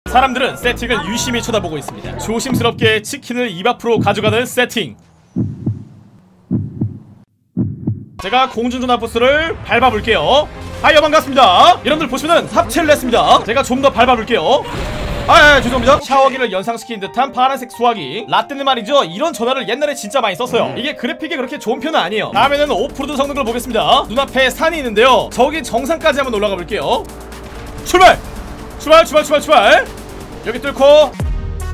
사람들은 세팅을 유심히 쳐다보고 있습니다. 조심스럽게 치킨을 입 앞으로 가져가는 세팅. 제가 공중전화 부스를 밟아볼게요. 하이요, 반갑습니다. 여러분들 보시면은 합체를 했습니다. 제가 좀 더 밟아볼게요. 죄송합니다. 샤워기를 연상시킨 듯한 파란색 수화기. 라떼는 말이죠, 이런 전화를 옛날에 진짜 많이 썼어요. 이게 그래픽이 그렇게 좋은 편은 아니에요. 다음에는 오프로드 성능을 보겠습니다. 눈앞에 산이 있는데요, 저기 정상까지 한번 올라가 볼게요. 출발! 출발! 여기 뚫고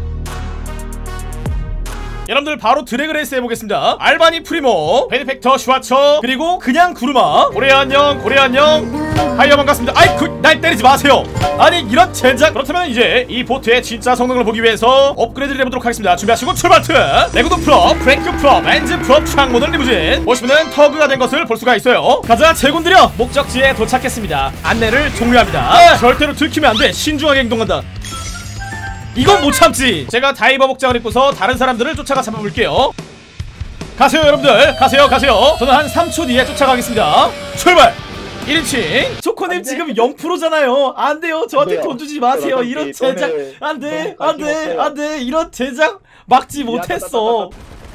여러분들 바로 드래그 레이스 해보겠습니다. 알바니 프리모, 베니펙터 슈와처, 그리고 그냥 구르마. 고래 안녕. 하이요, 반갑습니다. 날 때리지 마세요. 아니, 이런 젠장. 그렇다면 이제 이 보트의 진짜 성능을 보기 위해서 업그레이드를 해보도록 하겠습니다. 준비하시고 출발트. 레고도 프롭, 브레이크 프롭, 엔진 프롭, 창모델 리무진. 보시면은 터그가 된 것을 볼 수가 있어요. 가자, 제군들여. 목적지에 도착했습니다. 안내를 종료합니다. 절대로 들키면 안돼. 신중하게 행동한다. 이건 못 참지. 제가 다이버 복장을 입고서 다른 사람들을 쫓아가 잡아볼게요. 가세요, 여러분들. 가세요. 저는 한 3초 뒤에 쫓아가겠습니다. 출발! 1인칭. 초코님 지금 0%잖아요. 안 돼요. 저한테 돈 주지 마세요. 이런 제작. 안 돼. 이런 제작 막지 못했어.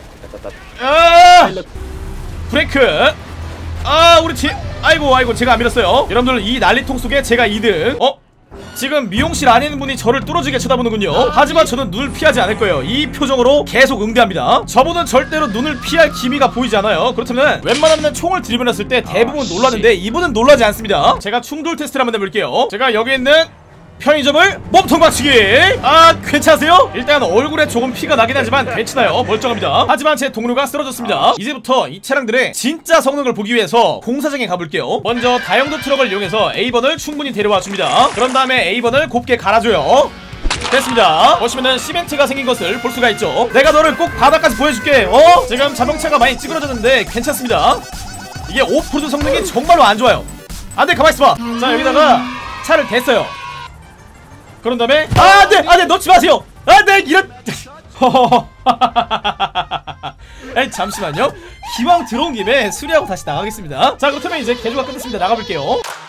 브레이크. 우리 팀. 아이고, 제가 안 밀었어요. 여러분들, 이 난리통 속에 제가 2등. 지금 미용실 안에 있는 분이 저를 뚫어지게 쳐다보는군요. 하지만 저는 눈을 피하지 않을 거예요. 이 표정으로 계속 응대합니다. 저분은 절대로 눈을 피할 기미가 보이지 않아요. 그렇다면 웬만하면 총을 들이밀었을 때 대부분 놀라는데 이분은 놀라지 않습니다. 제가 충돌 테스트를 한번 해볼게요. 제가 여기 있는 편의점을 몸통 박치기. 괜찮으세요? 일단 얼굴에 조금 피가 나긴 하지만 괜찮아요. 멀쩡합니다. 하지만 제 동료가 쓰러졌습니다. 이제부터 이 차량들의 진짜 성능을 보기 위해서 공사장에 가볼게요. 먼저 다용도 트럭을 이용해서 A번을 충분히 데려와 줍니다. 그런 다음에 A번을 곱게 갈아줘요. 됐습니다. 보시면은 시멘트가 생긴 것을 볼 수가 있죠. 내가 너를 꼭 바닥까지 보여줄게. 지금 자동차가 많이 찌그러졌는데 괜찮습니다. 이게 오프로드 성능이 정말로 안 좋아요. 안돼, 가만히 있어봐. 자, 여기다가 차를 댔어요. 그런 다음에 안돼, 넣지 마세요. 안돼, 이런. 잠시만요. 기왕 들어온 김에 수리하고 다시 나가겠습니다. 자, 그렇다면 이제 개조가 끝났습니다. 나가볼게요.